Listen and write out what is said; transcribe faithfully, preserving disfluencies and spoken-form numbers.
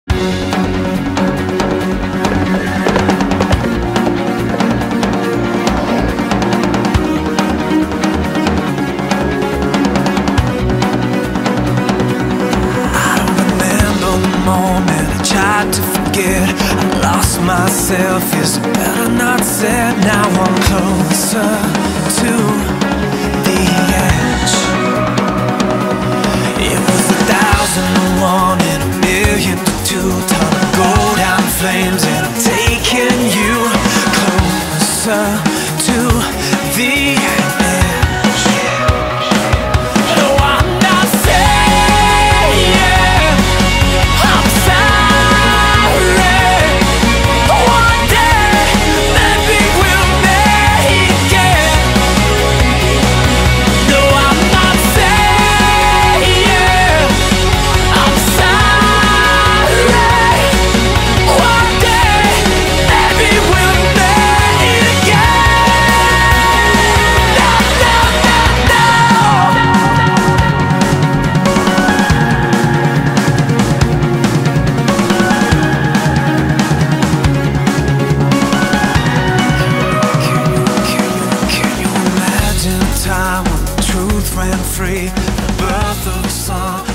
I lost myself, is it better not said? Now I'm closer to the edge. It was a thousand to one and a million to two. Time to go down in flames and I'm taking you closer to the edge. No, I'm not saying I'm sorry. One day, maybe we'll make it. No, I'm not saying I'm sorry. One day, maybe we'll make it again. No, no, no, no. Can you imagine a time when the truth ran free? The birth of a song.